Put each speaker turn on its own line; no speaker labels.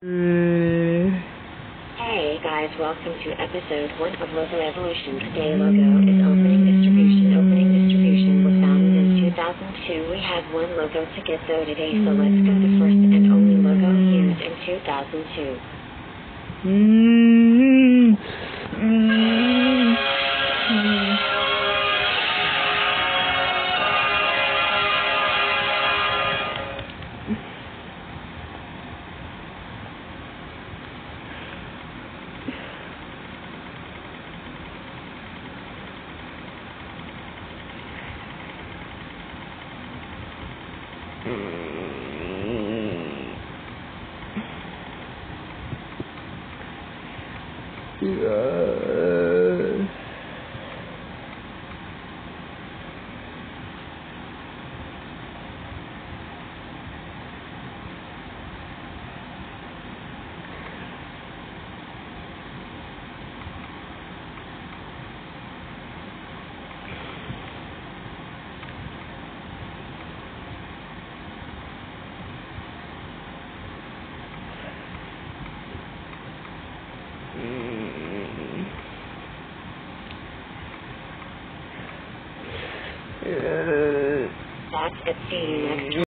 Hey guys, welcome to episode 1 of Logo Evolution. Today Logo is opening distribution. Opening distribution was founded in 2002. We have one logo to get though today, so let's go to first and only logo used in 2002. That's it. See you next week.